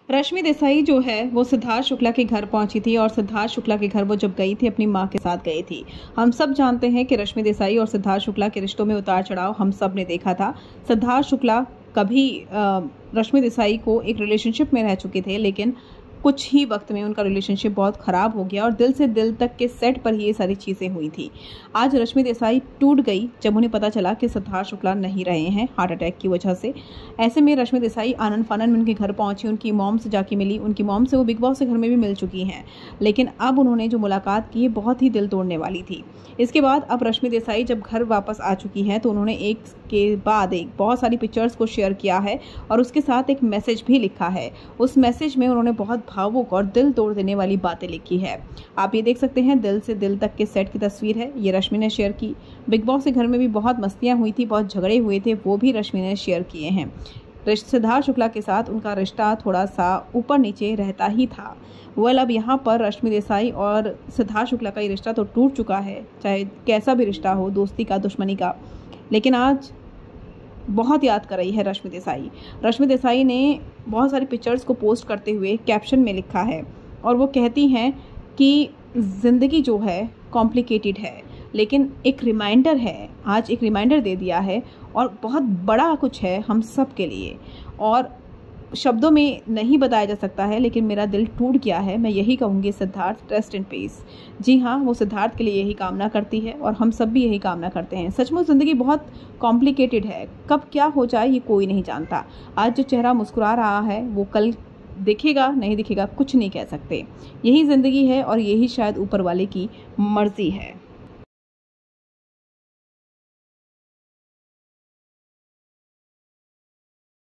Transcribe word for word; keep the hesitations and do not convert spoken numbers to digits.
रश्मि देसाई जो है वो सिद्धार्थ शुक्ला के घर पहुंची थी और सिद्धार्थ शुक्ला के घर वो जब गई थी अपनी मां के साथ गई थी। हम सब जानते हैं कि रश्मि देसाई और सिद्धार्थ शुक्ला के रिश्तों में उतार चढ़ाव हम सब ने देखा था। सिद्धार्थ शुक्ला कभी रश्मि देसाई को एक रिलेशनशिप में रह चुके थे, लेकिन कुछ ही वक्त में उनका रिलेशनशिप बहुत ख़राब हो गया और दिल से दिल तक के सेट पर ही ये सारी चीज़ें हुई थी। आज रश्मि देसाई टूट गई जब उन्हें पता चला कि सिद्धार्थ शुक्ला नहीं रहे हैं हार्ट अटैक की वजह से। ऐसे में रश्मि देसाई आनंद फानन में उनके घर पहुंची, उनकी मॉम से जाके मिली। उनकी मॉम से वो बिग बॉस के घर में भी मिल चुकी हैं, लेकिन अब उन्होंने जो मुलाकात की बहुत ही दिल तोड़ने वाली थी। इसके बाद अब रश्मि देसाई जब घर वापस आ चुकी हैं तो उन्होंने एक के बाद एक बहुत सारी पिक्चर्स को शेयर किया है और उसके साथ एक मैसेज भी लिखा है। उस मैसेज में उन्होंने बहुत भावुक और दिल तोड़ देने वाली बातें लिखी है। आप ये देख सकते हैं, दिल से दिल तक के सेट की तस्वीर है, ये रश्मि ने शेयर की। बिग बॉस के घर में भी बहुत मस्तियां हुई थी, बहुत झगड़े हुए थे, वो भी रश्मि ने शेयर किए हैं। सिद्धार्थ शुक्ला के साथ उनका रिश्ता थोड़ा सा ऊपर नीचे रहता ही था। वेल अब यहाँ पर रश्मि देसाई और सिद्धार्थ शुक्ला का ये रिश्ता तो टूट चुका है, चाहे कैसा भी रिश्ता हो, दोस्ती का, दुश्मनी का। लेकिन आज बहुत याद कर रही है रश्मि देसाई। रश्मि देसाई ने बहुत सारी पिक्चर्स को पोस्ट करते हुए कैप्शन में लिखा है और वो कहती हैं कि ज़िंदगी जो है कॉम्प्लिकेटेड है, लेकिन एक रिमाइंडर है, आज एक रिमाइंडर दे दिया है और बहुत बड़ा कुछ है हम सब के लिए और शब्दों में नहीं बताया जा सकता है, लेकिन मेरा दिल टूट गया है। मैं यही कहूँगी, सिद्धार्थ रेस्ट इन पीस। जी हाँ, वो सिद्धार्थ के लिए यही कामना करती है और हम सब भी यही कामना करते हैं। सचमुच ज़िंदगी बहुत कॉम्प्लिकेटेड है, कब क्या हो जाए ये कोई नहीं जानता। आज जो चेहरा मुस्कुरा रहा है वो कल दिखेगा नहीं दिखेगा कुछ नहीं कह सकते। यही ज़िंदगी है और यही शायद ऊपर वाले की मर्ज़ी है।